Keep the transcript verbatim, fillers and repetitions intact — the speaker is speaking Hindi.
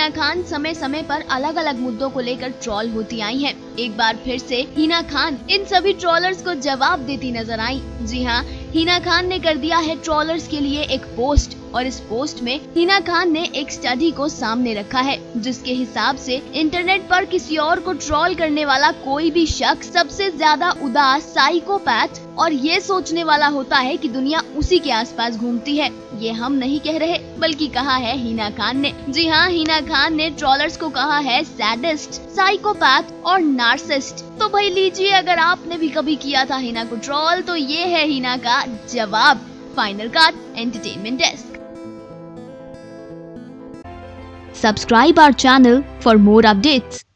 हिना खान समय समय पर अलग अलग मुद्दों को लेकर ट्रोल होती आई हैं। एक बार फिर से हिना खान इन सभी ट्रोलर्स को जवाब देती नजर आई। जी हाँ, हिना खान ने कर दिया है ट्रोलर्स के लिए एक पोस्ट, और इस पोस्ट में हिना खान ने एक स्टडी को सामने रखा है, जिसके हिसाब से इंटरनेट पर किसी और को ट्रोल करने वाला कोई भी शख्स सबसे ज्यादा उदास, साइकोपैथ और ये सोचने वाला होता है कि दुनिया उसी के आसपास घूमती है। ये हम नहीं कह रहे, बल्कि कहा है हिना खान ने। जी हाँ, हिना खान ने ट्रोलर्स को कहा है सैडिस्ट, साइकोपैथ और नार्सिसिस्ट। तो भाई लीजिए, अगर आपने भी कभी किया था हिना को ट्रोल, तो ये है हिना का जवाब। Final cut, entertainment desk. Subscribe our channel for more updates.